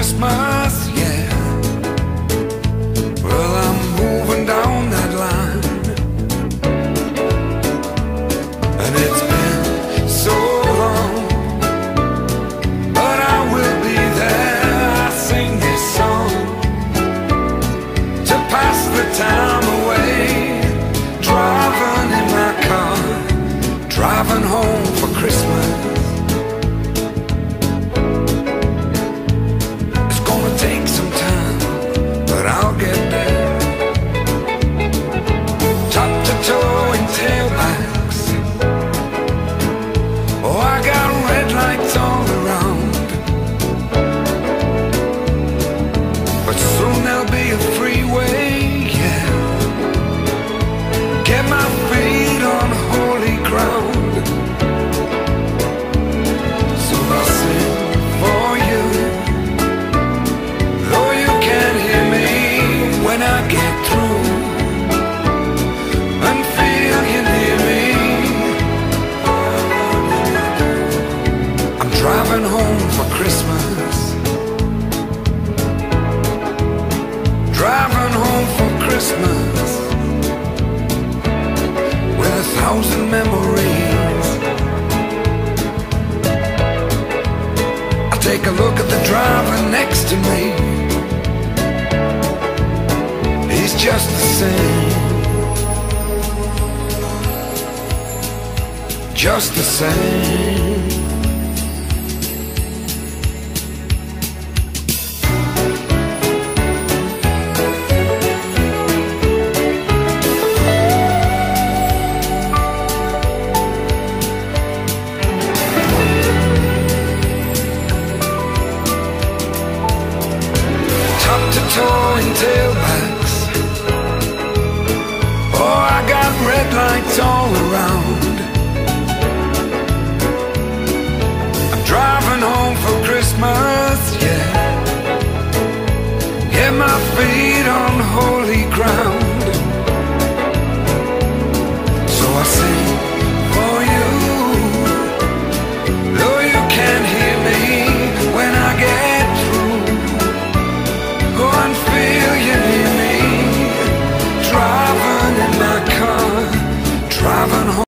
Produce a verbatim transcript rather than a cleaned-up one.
Christmas, yeah. Well, I'm moving down that line, and it's been so long, but I will be there. I sing this song to pass the time away, driving in my car, driving home for Christmas. Take some time, but I'll get there. Top to toe in tailbacks. Oh, I got red lights all around, but soon there'll be a freeway, yeah. Get my feet on holy ground. So I'll sing for you, when I get through, and feel you near me. I'm driving home for Christmas, driving home for Christmas, with a thousand memories. I take a look at the driver next to me. He's just the same, just the same. Top to toe in tailbacks. Oh, I got red lights all around. I'm driving home for Christmas, yeah. Get my feet on holy ground. So I sing for you, though you can't hear me when I get through. Go and feel you near me, driving in my car, driving home.